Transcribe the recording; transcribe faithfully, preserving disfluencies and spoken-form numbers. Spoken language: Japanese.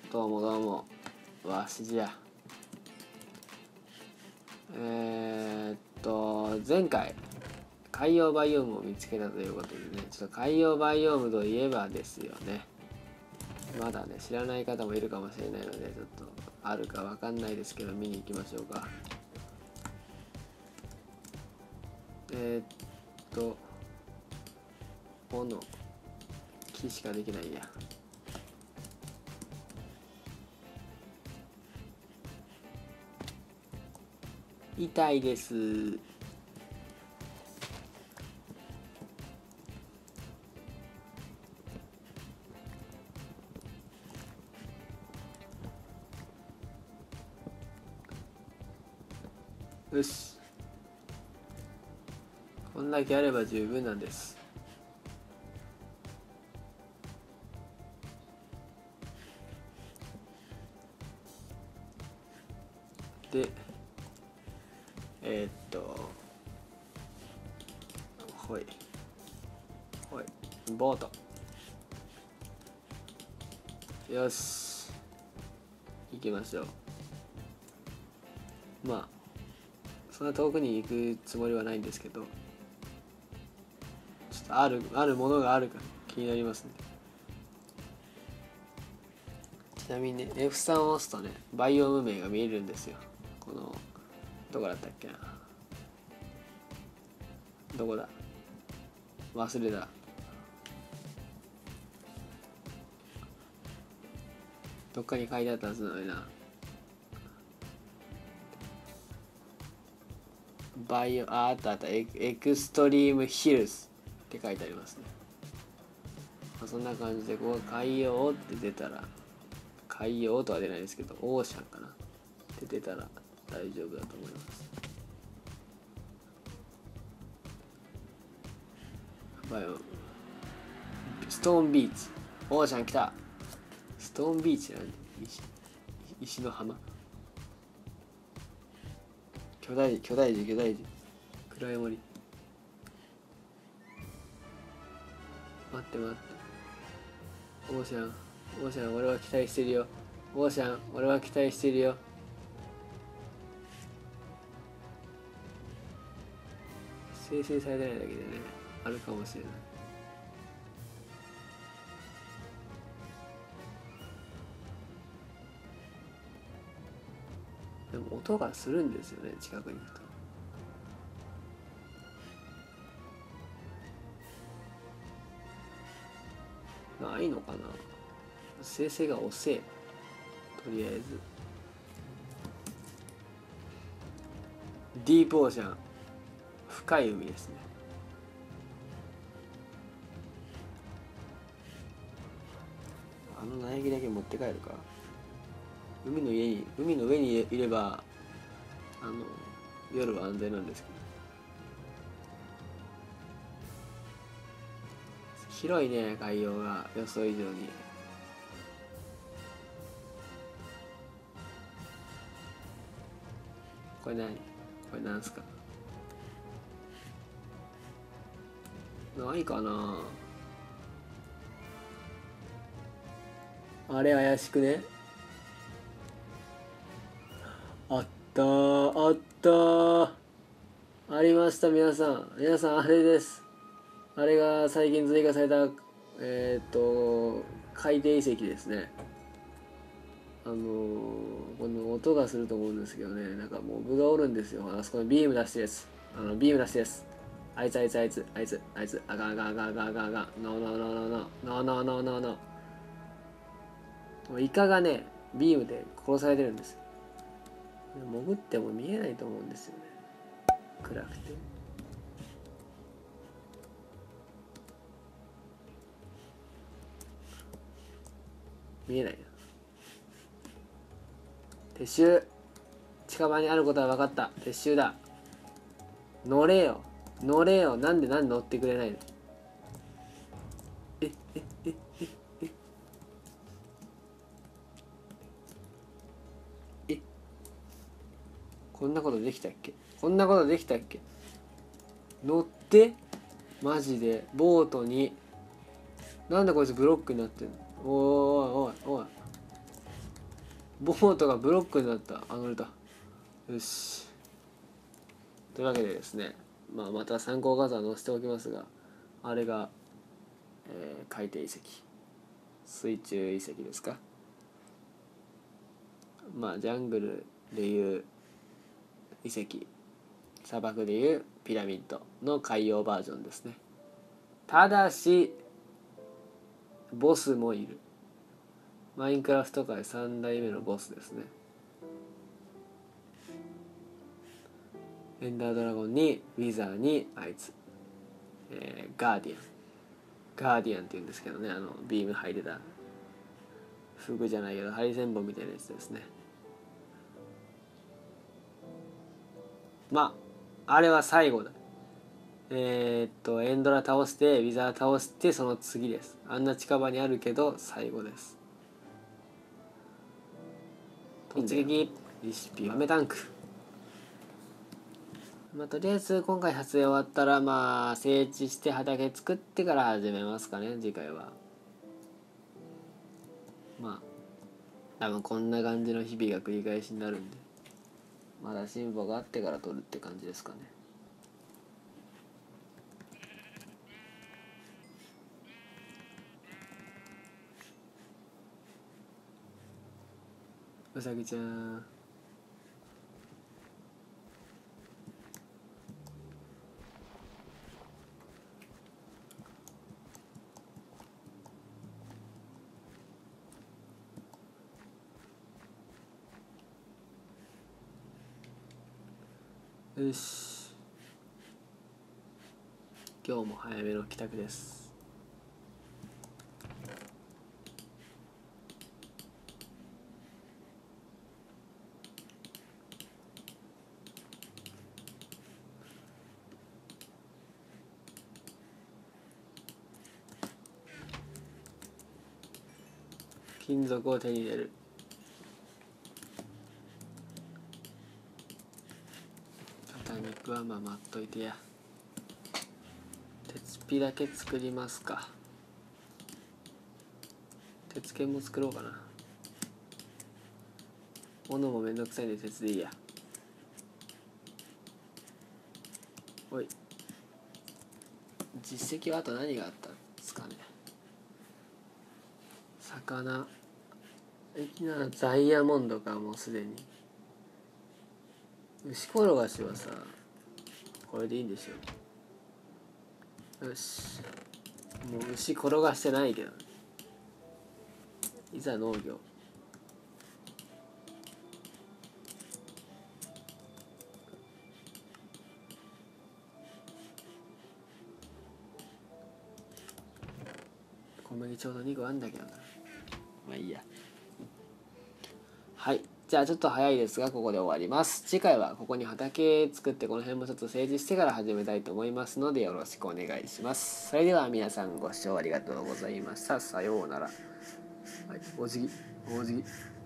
どうもどうも、わしじゃ。えー、っと前回海洋バイオームを見つけたということでね、ちょっと海洋バイオームといえばですよね、まだね知らない方もいるかもしれないので、ちょっとあるかわかんないですけど見に行きましょうか。えー、っと斧木しかできないや。痛いです。よし、こんだけあれば十分なんです。でえー、っとほいほいボート、よし行きましょう。まあそんな遠くに行くつもりはないんですけど、ちょっとあるあるものがあるか気になりますね。ちなみにね エフスリー を押すとねバイオーム名が見えるんですよ。このどこだったっけな、どこだ忘れた。どっかに書いてあったはずなのにな。バイオああったあったエエクストリームヒルズって書いてありますね。まあ、そんな感じでこう海洋って出たら、海洋とは出ないですけどオーシャンかなって出たら大丈夫だと思います。バイオストーンビーチ、オーシャン来た。ストーンビーチなんで 石, 石の浜、巨大巨大樹巨大樹暗い森。待って待って、オーシャンオーシャン俺は期待してるよ。オーシャン俺は期待してるよ。生成されてないだけでねあるかもしれない。でも音がするんですよね、近くに行くと。ないのかな、生成が遅え。とりあえずディープオーシャン、深い海ですね。あの苗木だけ持って帰るか。海の家に海の上にいればあの夜は安全なんですけど、広いね海洋が予想以上に。これ何これなんすか、ないかなあれ怪しくね。あったーあったーありました。皆さん皆さんあれです。あれが最近追加されたえっ、ー、と海底遺跡ですね。あのー、この音がすると思うんですけどね、なんかモブがおるんですよ。あそこにビーム出してるやつ、あのビーム出してるやつ、あいつあいつあいつあいつあいつあがあがあがあがあがあがノーノーノーノーノーノーノーノーノーノーノー、イカがねビームで殺されてるんです。潜っても見えないと思うんですよね、暗くて。見えないな。撤収、近場にあることは分かった。撤収だ。乗れよ乗れよ、なんでなんで乗ってくれないの。ええええええこんなことできたっけこんなことできたっけ乗ってマジでボートに。なんでこいつブロックになってんの。おいおいおいおいボートがブロックになった。あ、乗れた。よし。というわけでですね、まあ、また参考画像は載せておきますが、あれが、えー、海底遺跡、水中遺跡ですか。まあジャングルでいう遺跡、砂漠でいうピラミッドの海洋バージョンですね。ただしボスもいる。マインクラフト界さん代目のボスですね。エンダードラゴンにウィザーにあいつ、えー、ガーディアンガーディアンって言うんですけどね、あのビーム入れたフグじゃないけどハリセンボンみたいなやつですね。まああれは最後だ。えー、っとエンドラ倒してウィザー倒してその次です。あんな近場にあるけど最後です。突撃レシピ豆タンク。まあ、とりあえず今回撮影終わったらまあ整地して畑作ってから始めますかね、次回は。まあ多分こんな感じの日々が繰り返しになるんで、まだ進歩があってから撮るって感じですかね。うさぎちゃん、よし、今日も早めの帰宅です。金属を手に入れる。豚肉はまあ待っといてや。鉄ピだけ作りますか。鉄剣も作ろうかな。斧もめんどくさいんで鉄でいいや。おい、実績はあと何があったんですかね。魚、ダイヤモンドか。もうすでに牛転がしはさこれでいいんでしょ。よし、もう牛転がしてないけど、いざ農業。小麦ちょうどにこあんだけどな。まあいいや。はい、じゃあちょっと早いですがここで終わります。次回はここに畑作ってこの辺もちょっと整地してから始めたいと思いますのでよろしくお願いします。それでは皆さんご視聴ありがとうございました。さようなら。はい、お辞儀お辞儀。